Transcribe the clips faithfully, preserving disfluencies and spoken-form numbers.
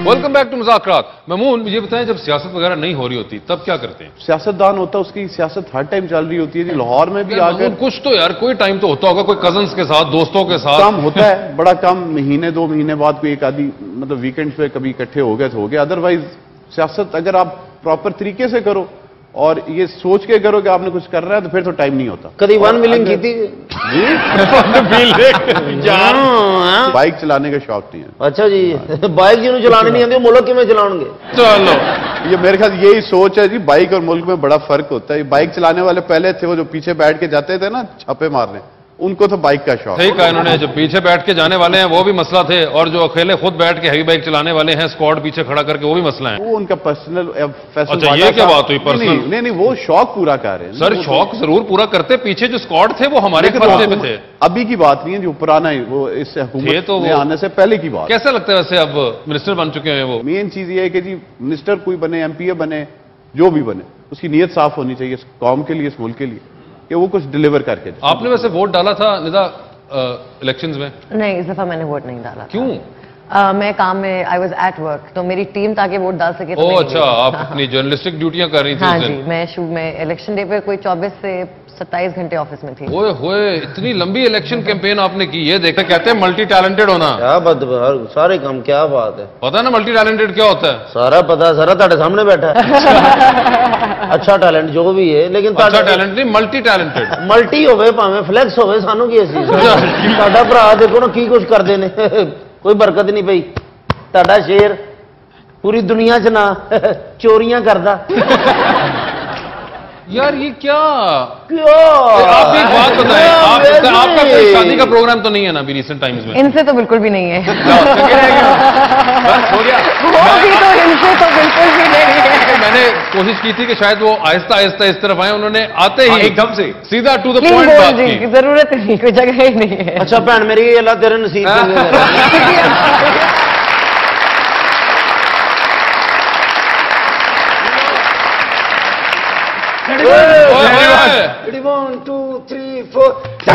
Welcome back to مذاکرات. ممون مجھے بتائیں جب سیاست وغیرہ نہیں ہو رہی ہوتی تب کیا کرتے ہیں؟ سیاستدان ہوتا ہے اس کی سیاست ہر ٹائم چل رہی ہوتی ہے. لاہور میں بھی آ کر کچھ تو یار کوئی ٹائم تو ہوتا ہوگا, کوئی کزنس کے ساتھ, دوستوں کے ساتھ کام ہوتا ہے, بڑا کم, مہینے دو مہینے بعد کوئی ایک آدھی مطلب ویکینڈ پہ کبھی اکٹھے ہو گئے تو ہو گیا. ادروائز سیاست اگر آپ پراپر طریقے سے کرو اور یہ سوچ کے کرو کہ آپ نے کچھ کر رہا ہے تو پھر تو ٹائم نہیں ہوتا. کبھی ون ملنگ کی تھی بائک چلانے کا شوق نہیں ہے. اچھا جی, بائک جنہوں چلانے نہیں آتی ملک کی میں چلاؤں گے. چلو یہ میرے خیال یہی سوچ ہے جی, بائک اور ملک میں بڑا فرق ہوتا ہے. بائک چلانے والے پہلے تھے وہ جو پیچھے بیٹھ کے جاتے تھے نا چھاپے مارنے, ان کو تو بائک کا شوق. صحیح کہا انہوں نے, جو پیچھے بیٹھ کے جانے والے ہیں وہ بھی مسئلہ تھے, اور جو اکیلے خود بیٹھ کے ہیوی بائک چلانے والے ہیں اسکواڈ پیچھے کھڑا کر کے وہ بھی مسئلہ ہے. وہ ان کا پرسنل فیصلہ. اچھا یہ کیا بات ہوئی پرسنل؟ نہیں نہیں وہ شوق پورا کر رہے ہیں سر, شوق ضرور پورا کرتے, پیچھے جو اسکواڈ تھے وہ ہمارے خرچے پہ تھے. ابھی کی بات نہیں ہے, جو پرانا ہے وہ اس حکومت میں آنے سے پہلے کی بات. کیسا لگتا ہے ویسے اب منسٹر بن چکے ہیں وہ؟ مین چیز یہ ہے کہ جی منسٹر کوئی بنے, ایم پی اے بنے, جو بھی بنے, اس کی نیت صاف ہونی چاہیے اس قوم کے لیے, اس ملک کے لیے, کہ وہ کچھ ڈیلیور کر کے. آپ نے ویسے ووٹ ڈالا تھا ندا الیکشنز میں؟ نہیں, اس دفعہ میں نے ووٹ نہیں ڈالا. کیوں؟ میں کام میں آئی واز ایٹ ورک, تو میری ٹیم تاکہ ووٹ ڈال سکے. او اچھا, آپ اپنی جرنلسٹک ڈیوٹیاں کر رہی تھی. ہاں جی, میں میں الیکشن ڈے پہ کوئی چوبیس سے ستائیس گھنٹے آفس میں تھی. اوئے ہوئے, اتنی لمبی الیکشن کیمپین آپ نے کی, یہ دیکھتے کہتے ہیں ملٹی ٹیلنٹڈ ہونا. کیا بات, سارے کام, کیا بات ہے. پتا نا ملٹی ٹیلنٹڈ کیا ہوتا ہے؟ سارا پتا, سارا تھوڑے سامنے بیٹھا ہے. اچھا ٹیلنٹ جو بھی ہے, لیکن اچھا ٹیلنٹ نہیں, ملٹی ٹیلنٹڈ. ملٹی ہوئے پاویں فلیکس ہوئے, سانو کی اسی ساڈا بھرا دیکھو نا کی کچھ کرتے ہیں, کوئی برکت نہیں پئی. تہاڈا شیر پوری دنیا چ نہ چوریاں کردا. یار یہ کیا کیا آپ ایک بات بتائیں, آپ کا کوئی شادی کا پروگرام تو نہیں ہے نا ابھی ریسنٹ ٹائمز میں؟ ان سے تو بالکل بھی نہیں ہے. ہو گیا, ان سے تو بالکل بھی نہیں ہے. میں نے کوشش کی تھی کہ شاید وہ آہستہ آہستہ اس طرف آئے, انہوں نے آتے ہی ایک دم سے سیدھا ٹو دا پوائنٹ بات کی. ضرورت نہیں, کوئی جگہ ہی نہیں ہے. اچھا بہن میری, اللہ تیرے نصیب ون ٹو تھری فور.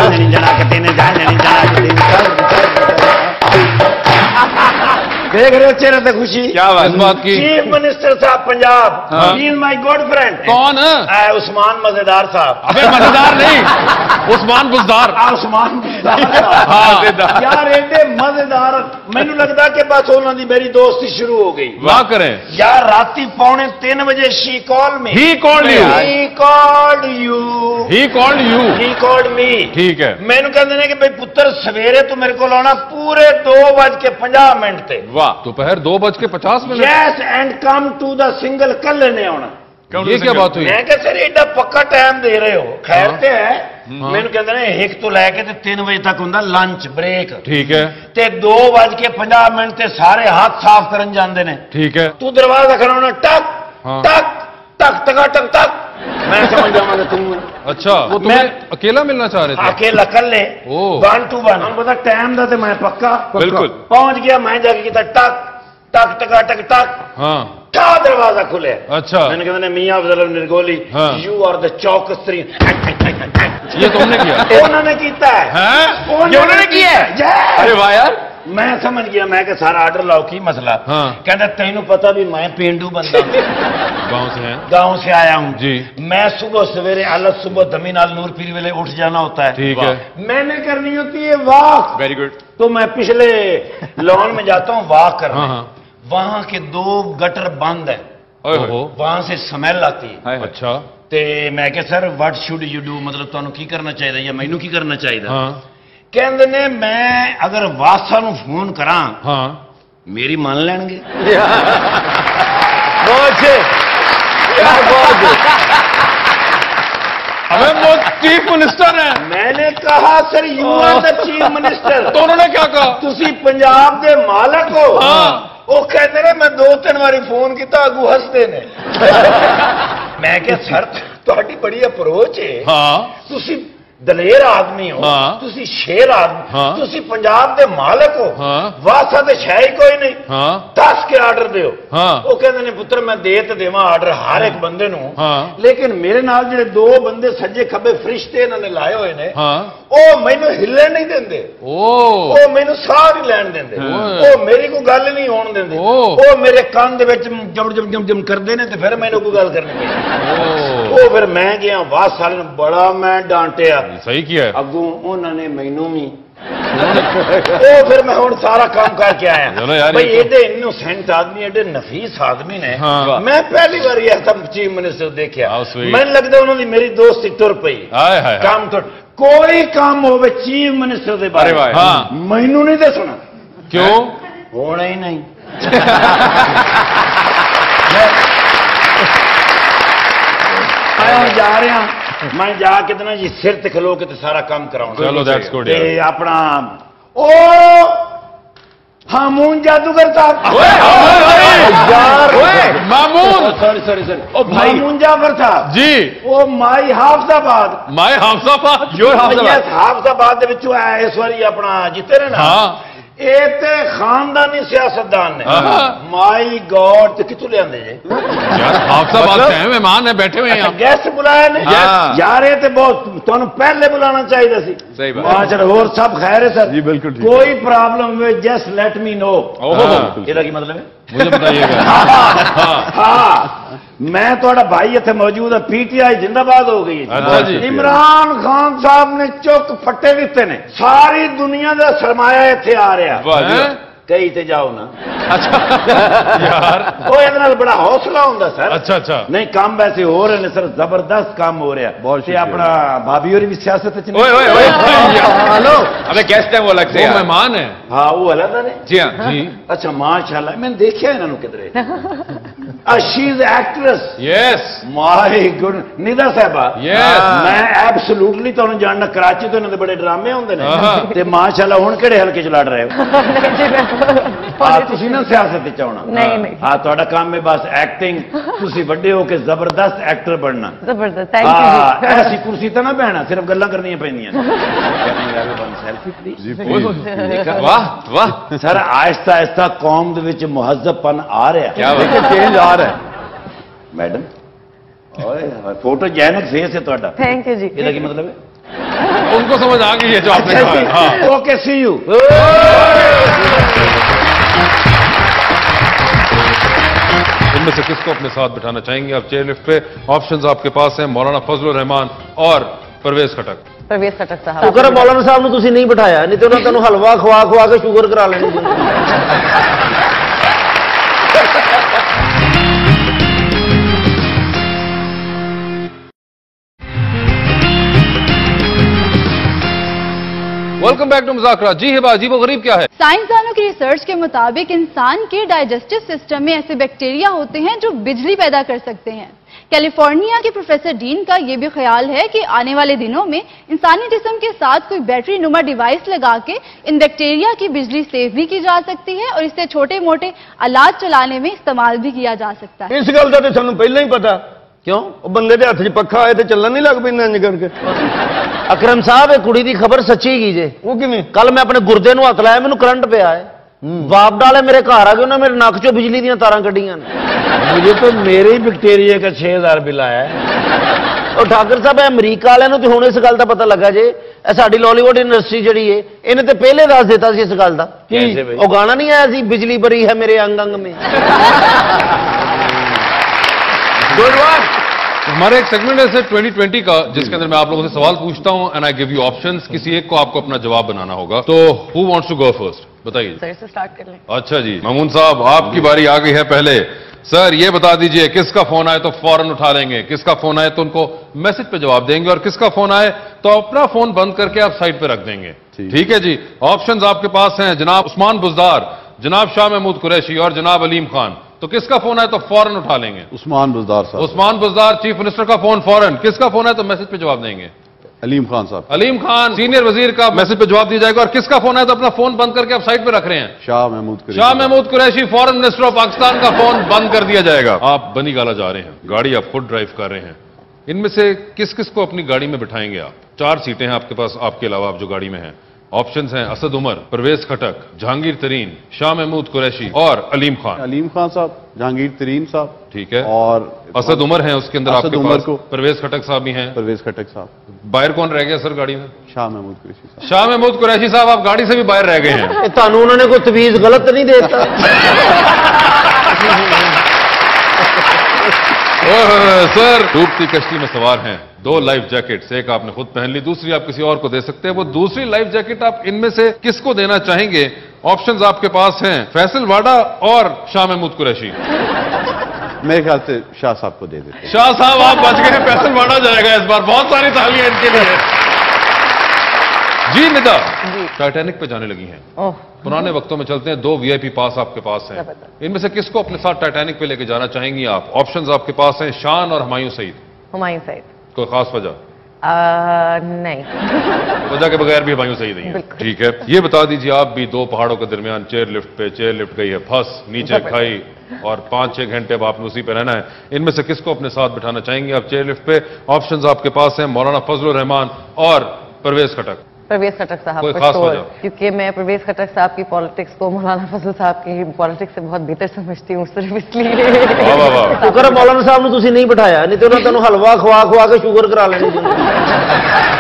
دیکھ رہے ہو چہرے پہ خوشی کیا اس بات کی؟ چیف منسٹر صاحب Punjab, he is my good friend. کون؟ عثمان مزیدار صاحب. ابے مزیدار نہیں, عثمان بزدار. عثمان یار ایڈے مزیدار, مینو لگتا کہ بس انہوں نے میری دوستی شروع ہو گئی. واہ کریں یار, راتی پونے تین بجے she call me, he called you, he called you, he called you, he called me. ٹھیک ہے. مینو کہتے ہیں کہ بھائی پتر سویرے تو میرے کو آنا پورے دو بج کے پنجا منٹ تے. واہ, دوپہر دو بج کے پچاس minute. Yes, and come to the single کل نے آنا. یہ کیا بات ہوئی؟ میں کہ سر ایڈا پکا ٹائم دے رہے ہو. خیر تے ہے, مینو کہتے ہیں ایک تو لے کے تین بجے تک ہوں لنچ بریک. ٹھیک ہے. تے دو بج کے پنجا منٹ تے سارے ہاتھ صاف کرن جاندے نے. ٹھیک ہے. تو دروازہ کھڑا ٹک ٹک ٹک ٹک ٹک ٹک, میں سمجھ جاؤں گا تم. اچھا, وہ تمہیں اکیلا ملنا چاہ رہے تھے؟ اکیلا کر لے, ون ٹو ون. پتا ٹائم دا تے میں پکا بالکل پہنچ گیا. میں جا کے کیتا ٹک ٹک ٹکا ٹک ٹک, ہاں کیا دروازہ کھلے. اچھا, میں نے کہتے ہیں میاں افضل نرگولی, یو آر دا چوکستری. یہ تم نے کیا؟ انہوں نے کیتا ہے. یہ انہوں نے کیا ہے؟ ارے واہ یار, میں سمجھ گیا. میں کہ سارا آرڈر لاؤ, کی مسئلہ؟ کہتا تینوں پتا بھی میں پینڈو بندہ گاؤں سے ہیں, گاؤں سے آیا ہوں جی. میں صبح سویرے الگ صبح دمی نال نور پیر ویلے اٹھ جانا ہوتا ہے. ٹھیک ہے. میں نے کرنی ہوتی ہے واک. Very good. تو میں پچھلے لان میں جاتا ہوں واک کرنا. وہاں کے دو گٹر بند ہیں, وہاں سے سمیل آتی ہے. اچھا, تے میں کہ sir what should you do, مطلب تمہیں کی کرنا چاہیے یا مینوں کی کرنا چاہیے؟ کہندے نے میں اگر واسا نو فون کراں میری مان لین گے. چیف منسٹر ہیں. میں نے کہا sir you are the chief minister. تو انہوں نے کیا کہا؟ تسی پنجاب دے مالک ہو. وہ کہتے ہیں میں دو تین باری فون کیتا, اگو ہستے نے. میں کہ سر تہاڈی بڑی اپروچ ہے, تسی ਦਲੇਰ ਆਦਮੀ ਹੋ, ਹਾਂ। ਤੁਸੀਂ ਸ਼ੇਰ ਆਦਮੀ, ਹਾਂ। ਤੁਸੀਂ ਪੰਜਾਬ ਦੇ ਮਾਲਕ ਹੋ, ਹਾਂ। ਵਾਸਾ ਤੇ ਸ਼ੈ ਹੀ ਕੋਈ ਨਹੀਂ। ਹਾਂ ਦੱਸ ਕੇ ਆਰਡਰ ਦਿਓ। ਹਾਂ ਉਹ ਕਹਿੰਦੇ ਨੇ ਪੁੱਤਰ ਮੈਂ ਦੇ ਤੇ ਦੇਵਾਂ ਆਰਡਰ ਹਰ ਇੱਕ ਬੰਦੇ ਨੂੰ, ਹਾਂ। ਲੇਕਿਨ ਮੇਰੇ ਨਾਲ ਜਿਹੜੇ ਦੋ ਬੰਦੇ ਸੱਜੇ ਖੱਬੇ ਫਰਿਸ਼ਤੇ ਇਹਨਾਂ ਨੇ ਲਾਏ ਹੋਏ ਨੇ, ਹਾਂ ਉਹ ਮੈਨੂੰ ਹਿੱਲਣ ਨਹੀਂ ਦਿੰਦੇ, ਓ ਉਹ ਮੈਨੂੰ ਸਾਹ ਨਹੀਂ ਲੈਣ ਦਿੰਦੇ, ਓਏ। ਉਹ ਮੇਰੀ ਕੋਈ ਗੱਲ ਨਹੀਂ ਹੋਣ ਦਿੰਦੇ, ਓ। ਉਹ ਮੇਰੇ ਕੰਨ ਦੇ ਵਿੱਚ ਜਮ ਜਮ ਜਮ ਜਮ ਕਰਦੇ ਨੇ ਤੇ ਫਿਰ ਮੈਨੂੰ ਕੋਈ ਗੱਲ ਕਰਨੀ ਪੈਂਦੀ। ਓ ਉਹ ਫਿਰ ਮੈਂ ਗਿਆ ਵਾਸ ਵਾਲੇ ਨੂੰ ਬੜਾ ਮੈਂ ਡਾਂਟਿਆ, ਸਹੀ किया है ਅੱਗੋਂ ਉਹਨਾਂ ਨੇ ਮੈਨੂੰ ਵੀ ਉਹ ਫਿਰ ਮੈਂ ਹੁਣ ਸਾਰਾ ਕੰਮ ਕਰਕੇ ਆਇਆ। ਚਲੋ ਯਾਰ, ਬਈ ਇਹ ਐਡੇ ਇਨੋਸੈਂਟ ਆਦਮੀ, ਐਡੇ ਨਫੀਸ ਆਦਮੀ ਨੇ, ਹਾਂ। ਮੈਂ ਪਹਿਲੀ ਵਾਰੀ ਐਸਾ ਚੀਫ ਮਿਨਿਸਟਰ ਦੇਖਿਆ। How sweet। ਮੈਨੂੰ ਲੱਗਦਾ ਉਹਨਾਂ ਦੀ ਮੇਰੀ ਦੋਸਤੀ ਤੁਰ ਪਈ। हाय हाय ਕੰਮ ਤੋਂ ਕੋਈ ਕੰਮ ਹੋਵੇ ਚੀਫ ਮਿਨਿਸਟਰ ਦੇ ਬਾਰੇ अरे वाह। हाँ ਮੈਨੂੰ ਨਹੀਂ ਦੱਸਣਾ, क्यों ਹੋਣਾ ਹੀ ਨਹੀਂ। ਮੈਂ ਜਾ ਰਿਹਾ, ਮੈਂ ਜਾ ਕੇ ਤੇ ਨਾ ਜੀ ਸਿਰ ਤੇ ਖਲੋ ਕੇ ਤੇ ਸਾਰਾ ਕੰਮ ਕਰਾਉਣਾ। चलो दैट्स गुड ਤੇ यार ਆਪਣਾ ਉਹ ਹਾਮੂਨ ਜਾਦੂਗਰ ਸਾਹਿਬ ਯਾਰ, मामून ਸੌਰੀ ਸੌਰੀ ਸੌਰੀ ਉਹ ਭਾਈ ਮਾਮੂਨ ਜਾਫਰ ਸਾਹਿਬ जी ਉਹ ਮਾਈ ਹਾਫਜ਼ਾਬਾਦ, माय हाफसाबाद ਜੋ ਹਾਫਜ਼ਾਬਾਦ ਦੇ ਵਿੱਚੋਂ ਆਇਆ ਇਸ ਵਾਰੀ ਆਪਣਾ ਜਿੱਤੇ ਨੇ ਨਾ। हाँ ਇਹ ਤੇ ਖਾਨਦਾਨੀ ਸਿਆਸਤਦਾਨ ਨੇ। ਹਾਂ। ਮਾਈ ਗॉड ਤੇ ਕਿੱਥੋਂ ਲਿਆਂਦੇ ਜੇ? यार हाफसाबाद से हैं मेहमान है बैठे हुए हैं यहाँ ਗੈਸਟ ਬੁਲਾਇਆ ਨੇ ਹਾਂ। ਯਾਰ, ਇਹ ਤੇ ਬਹੁਤ ਤੁਹਾਨੂੰ ਪਹਿਲੇ ਬੁਲਾਉਣਾ ਚਾਹੀਦਾ ਸੀ। ਸਹੀ ਬਾਤ। ਹਾਂ ਚਲ ਹੋਰ ਸਭ ਖੈਰ ਹੈ ਸਰ? ਜੀ ਬਿਲਕੁਲ ਠੀਕ। ਕੋਈ ਪ੍ਰੋਬਲਮ ਹੋਵੇ ਜਸਟ ਲੈਟ ਮੀ ਨੋ। हाँ, ਇਹਦਾ ਕੀ ਮਤਲਬ ਹੈ? मुझे बताइएगा ਹਾਂ ਮੈਂ ਤੁਹਾਡਾ ਭਾਈ ਇੱਥੇ ਮੌਜੂਦ ਹੈ, ਪੀਟੀਆਈ ਜਿੰਦਾਬਾਦ ਹੋ ਗਈ ਹੈ। अच्छा जी ਇਮਰਾਨ ਖਾਨ ਸਾਹਿਬ ਨੇ ਚੁੱਕ ਫੱਟੇ ਦਿੱਤੇ ਨੇ, ਸਾਰੀ ਦੁਨੀਆ ਦਾ ਸਰਮਾਇਆ ਇੱਥੇ ਆ ਰਿਹਾ। वाह जी ਹੈਂ? ਕਈ ਤੇ ਜਾਓ ਨਾ। अच्छा यार ਉਹ ਇਹਦੇ ਨਾਲ ਬੜਾ ਹੌਸਲਾ ਹੁੰਦਾ ਸਰ। अच्छा अच्छा ਨਹੀਂ ਕੰਮ ਵੈਸੇ ਹੋ ਰਹੇ ਨੇ ਸਰ, ਜ਼ਬਰਦਸਤ ਕੰਮ ਹੋ ਰਿਹਾ। ਬਹੁਤ ਤੇ ਸ਼ੁਕਰੀਆ। ਆਪਣਾ ਭਾਬੀ ਹੋਰੀ ਵੀ ਸਿਆਸਤ ਚ ओए ओए ओए ਹਲੋ अबे गेस्ट है वो अलग से वो यार। मेहमान है ਹਾਂ ਉਹ ਅਲੱਗ ਨੇ। जी हाँ जी ਅੱਛਾ ਮਾਸ਼ਾਅੱਲਾ, ਮੈਂ ਦੇਖਿਆ ਇਹਨਾਂ ਨੂੰ ਕਿਧਰੇ। Ah she is actress. Yes my good Nida ਸਾਹਿਬਾ। Yes। ਮੈਂ ਐਬਸੋਲੂਟਲੀ ਤੁਹਾਨੂੰ ਜਾਣਦਾ, ਕਰਾਚੀ ਤੋਂ ਇਹਨਾਂ ਦੇ ਬੜੇ ਡਰਾਮੇ ਹੁੰਦੇ ਨੇ। ਹਾਂ। ਤੇ ਮਾਸ਼ਾਅੱਲਾ ਹੁਣ ਕਿਹੜੇ ਹਲਕੇ ਚ ਲੜ ਰਹੇ ਹੋ? ਆ ਤੁਸੀਂ ਨਾ ਸਿਆਸਤ ਵਿੱਚ ਆਉਣਾ। नहीं नहीं ਹਾਂ ਤੁਹਾਡਾ ਕੰਮ ਹੈ ਬਸ ਐਕਟਿੰਗ। ਤੁਸੀਂ ਵੱਡੇ ਹੋ ਕੇ ਜ਼ਬਰਦਸਤ ਐਕਟਰ ਬਣਨਾ। जबरदस्त थैंक यू ਹਾਂ जी ਐਸੀ ਕੁਰਸੀ ਤਾਂ ਨਾ ਬਹਿਣਾ, ਸਿਰਫ ਗੱਲਾਂ ਕਰਨੀਆਂ ਪੈਂਦੀਆਂ ਨੇ। Selfie please. जी प्लीज। वाह वाह ਸਰ ਆਹਿਸਤਾ ਆਹਿਸਤਾ ਕੌਮ ਦੇ ਵਿੱਚ ਮੁਹੱਜ਼ਬਪਨ ਆ ਰਿਹਾ। क्या बात देखिए चेंज आ रहा है। ਮੈਡਮ ਓਏ ਫੋਟੋ ਜੈਨਕ ਫੇਸ ਹੈ ਤੁਹਾਡਾ, थैंक यू जी ਇਹਦਾ ਕੀ ਮਤਲਬ ਹੈ? उनको समझ आ गई है जो आपने कहा है हाँ ਓਕੇ ਸੀ ਯੂ। इनमें से किसको अपने साथ बिठाना चाहेंगे आप चेयर लिफ्ट पे? ऑप्शंस आपके पास हैं, मौलाना फजलुर रहमान और परवेज खटक। परवेज खटक साहब ਸ਼ੁਕਰ ਹੈ ਮੌਲਾਨਾ ਸਾਹਿਬ ਨੂੰ ਤੁਸੀਂ ਨਹੀਂ ਬਿਠਾਇਆ, ਨਹੀਂ ਤੇ ਉਹਨਾਂ ਤੁਹਾਨੂੰ ਹਲਵਾ ਖਵਾ ਖਵਾ ਕੇ ਸ਼ੂਗਰ ਕਰਾ ਲੈਣੀ ਸੀ। वेलकम बैक टू मुज़ाकरा। जी हिबा, अजीब गरीब क्या है? साइंसदानों की रिसर्च के मुताबिक इंसान के डाइजेस्टिव सिस्टम में ऐसे बैक्टीरिया होते हैं जो बिजली पैदा कर सकते हैं। कैलिफोर्निया के प्रोफेसर डीन का यह भी ख्याल है कि आने वाले दिनों में इंसानी जिस्म के साथ कोई बैटरी नुमा डिवाइस लगा के इन बैक्टीरिया की बिजली सेव भी की जा सकती है और इससे छोटे मोटे आलात चलाने में इस्तेमाल भी किया जा सकता है। ਇਸ ਗੱਲ ਦਾ ਤੇ ਸਾਨੂੰ ਪਹਿਲਾਂ ਹੀ ਪਤਾ। ਕਿਉਂ? ਉਹ ਬੰਦੇ ਦੇ ਹੱਥ 'ਚ ਪੱਖਾ ਆਏ ਤੇ ਚੱਲਣ ਨਹੀਂ ਲੱਗ ਪੈਂਦਾ ਇੰਜ ਕਰਕੇ। ਅਕਰਮ ਸਾਹਿਬ ਇਹ ਕੁੜੀ ਦੀ ਖਬਰ ਸੱਚੀ ਕੀ ਜੇ? ਉਹ ਕਿਵੇਂ? ਕੱਲ ਮੈਂ ਆਪਣੇ ਗੁਰਦੇ ਨੂੰ ਹੱਥ ਲਾਇਆ, ਮੈਨੂੰ ਕਰੰਟ ਪਿਆ ਹੈ। ਬਾਪ ਡਾਲੇ ਮੇਰੇ ਘਰ ਆ ਗਏ, ਉਹਨਾਂ ਮੇਰੇ ਨੱਕ ਚੋਂ ਬਿਜਲੀ ਦੀਆਂ ਤਾਰਾਂ ਕੱਢੀਆਂ ਨੇ। मुझे तो मेरे ही बैक्टीरिया का छह हजार बिल आया है। ਉਹ ਠਾਕਰ ਸਾਹਿਬ ਇਹ ਅਮਰੀਕਾ ਵਾਲਿਆਂ ਨੂੰ ਤੇ ਹੁਣ ਇਸ ਗੱਲ ਦਾ ਪਤਾ ਲੱਗਾ ਜੇ, ਇਹ ਸਾਡੀ ਲਾਲੀਵੁੱਡ ਇੰਡਸਟਰੀ ਜਿਹੜੀ ਏ ਇਹਨੇ ਤੇ ਪਹਿਲੇ ਦੱਸ ਦਿੱਤਾ ਸੀ ਇਸ ਗੱਲ ਦਾ। कैसे भाई? ਉਹ ਗਾਣਾ ਨਹੀਂ ਆਇਆ ਸੀ, ਬਿਜਲੀ ਬਰੀ ਹੈ ਮੇਰੇ ਅੰਗ अंग में। Good work. हमारे एक सेगमेंट है सर ट्वेंटी ट्वेंटी का, जिसके अंदर मैं आप लोगों से सवाल पूछता हूं and I give you options. किसी एक को आपको अपना जवाब बनाना होगा। तो who wants to go first? बताइए। सर से स्टार्ट कर लें। अच्छा जी, मामून साहब आपकी बारी आ गई है पहले। सर ये बता दीजिए, किसका फोन आए तो फौरन उठा लेंगे, किसका फोन आए तो उनको मैसेज पे जवाब देंगे, और किसका फोन आए तो अपना फोन बंद करके आप साइड पे रख देंगे। ठीक है जी। ऑप्शंस आपके पास हैं, जनाब उस्मान बुज़दार, जनाब शाह महमूद कुरैशी और जनाब अलीम खान। तो किसका फोन आए तो फौरन उठा लेंगे? उस्मान बुज़दार साहब। उस्मान बुज़दार, चीफ मिनिस्टर का फोन फौरन। किसका फोन है तो मैसेज पे जवाब देंगे? अलीम खान साहब। अलीम खान, सीनियर वजीर का मैसेज पे जवाब दिया जाएगा। और किसका फोन है तो अपना फोन बंद करके आप साइड पे रख रहे हैं? Shah Mahmood Qureshi. Shah Mahmood Qureshi, foreign minister of Pakistan का फोन बंद कर दिया जाएगा। आप बनी गाला जा रहे हैं, गाड़ी आप खुद ड्राइव कर रहे हैं, इनमें से किस किस को अपनी गाड़ी में बिठाएंगे आप? चार सीटें हैं आपके पास, आपके अलावा आप जो गाड़ी में हैं। ऑप्शंस हैं असद उमर, परवेज खटक, जहांगीर तरीन, शाह महमूद कुरैशी और अलीम खान। अलीम खान साहब, जहांगीर तरीन साहब, ठीक है, और असद उमर हैं उसके अंदर असद आपके उमर पास, को, परवेज खटक साहब भी हैं, परवेज खटक साहब। बाहर कौन रह गया सर गाड़ी में? शाह महमूद कुरैशी साहब। शाह महमूद कुरैशी साहब आप गाड़ी से भी बाहर रह गए हैं। ਇਹ ਤੁਹਾਨੂੰ ਉਹਨਾਂ ਨੇ ਕੋਈ ਤਵੀਜ਼ ਗਲਤ ਨਹੀਂ ਦੇ ਦਿੱਤਾ? ओह, सर डूबती कश्ती में सवार हैं, दो लाइफ जैकेट्स, एक आपने खुद पहन ली, दूसरी आप किसी और को दे सकते हैं। वो दूसरी लाइफ जैकेट आप इनमें से किसको देना चाहेंगे? ऑप्शंस आपके पास हैं फैसल वाडा और शाह महमूद कुरैशी। मेरे ख्याल से शाह साहब को दे देते हैं। शाह साहब आप बच गए, फैसल वाडा जाएगा इस बार। बहुत सारी तालियां इनके लिए। जी निदा, टाइटैनिक पे जाने लगी हैं। ओह, पुराने वक्तों में चलते हैं, दो वीआईपी पास आपके पास हैं। इनमें से किसको अपने साथ टाइटैनिक पे लेके जाना चाहेंगी आप? ऑप्शंस आपके पास हैं शान और हुमायूं सईद। हुमायूं सईद। कोई खास वजह? आ, नहीं। वजह के बगैर भी हुमायूं सईद नहीं है। ठीक है, ये बता दीजिए, आप भी दो पहाड़ों के दरमियान चेयर लिफ्ट पे, चेयर लिफ्ट गई है फंस, नीचे खाई और पांच छह घंटे अब आपने उसी पे रहना है। इनमें से किसको अपने साथ बिठाना चाहेंगे आप चेयर लिफ्ट पे? ऑप्शंस आपके पास हैं मौलाना फजलुर रहमान और परवेज खटक। परवेज खटक साहब कोई for खास sure, वजह? क्योंकि मैं परवेज खटक साहब की पॉलिटिक्स को मौलाना फजल साहब की पॉलिटिक्स से बहुत बेहतर समझती हूँ, सिर्फ इसलिए। वाह वाह वाह। ਸ਼ੁਕਰ ਹੈ ਮੌਲਾਨਾ ਸਾਹਿਬ ਨੂੰ ਤੁਸੀਂ ਨਹੀਂ ਬਿਠਾਇਆ, ਨਹੀਂ ਤੇ ਉਹਨਾਂ ਤੈਨੂੰ ਹਲਵਾ ਖਵਾ ਖਵਾ ਕੇ ਸ਼ੂਗਰ ਕਰਾ ਲੈਣੀ ਸੀ।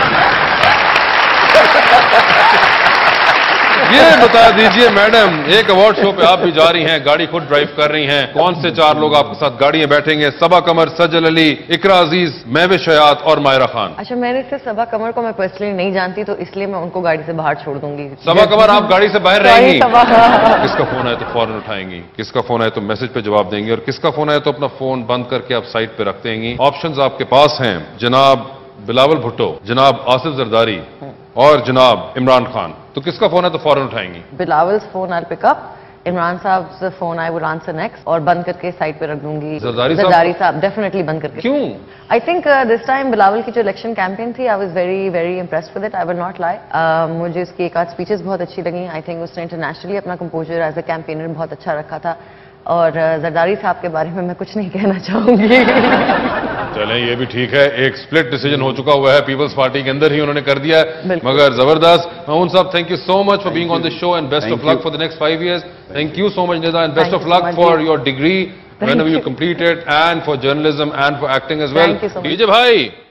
ये बता दीजिए मैडम, एक अवार्ड शो पे आप भी जा रही हैं, गाड़ी खुद ड्राइव कर रही हैं, कौन से चार लोग आपके साथ गाड़ी में बैठेंगे? सबा कमर, सजल अली, इकरा अजीज, महविश हयात और मायरा खान। अच्छा, मैंने सिर्फ सबा कमर को मैं पर्सनली नहीं जानती, तो इसलिए मैं उनको गाड़ी से बाहर छोड़ दूंगी। सबा कमर आप गाड़ी से बाहर रहेंगी? सबा- किसका फोन आए तो फौरन उठाएंगी, किसका फोन आए तो मैसेज पे जवाब देंगी, और किसका फोन आए तो अपना फोन बंद करके आप साइड पे रख देंगी। ऑप्शंस आपके पास हैं जनाब बिलावल भुट्टो, जनाब आसिफ जरदारी और जनाब इमरान खान। तो किसका फोन है तो फौरन उठाएंगी? Bilawal's phone I pick up, Imran साहब phone I would answer next, और बंद करके साइड पे रख दूंगी जरदारी साहब? जरदारी साहब डेफिनेटली बंद करके। क्यों? I think this time Bilawal की जो इलेक्शन कैंपेन थी, I was very very impressed with it, I will not lie. मुझे उसकी एक आध स्पीचेस बहुत अच्छी लगी। आई थिंक उसने इंटरनेशनली अपना कंपोजर एज अ कैंपेनर बहुत अच्छा रखा था। और uh, जरदारी साहब के बारे में मैं कुछ नहीं कहना चाहूंगी। चलें, ये भी ठीक है, एक स्प्लिट डिसीजन हो चुका हुआ है, पीपल्स पार्टी के अंदर ही उन्होंने कर दिया है, बिल्कुल। मगर जबरदस्त। मामून साहब, thank you so much for being on this show and best Thank of luck you. For the next five years. Thank you so much Nida, and best Thank of you so luck much, for जी. Your degree whenever you complete it, and for journalism and for acting as well. Thank you so much. DJ भाई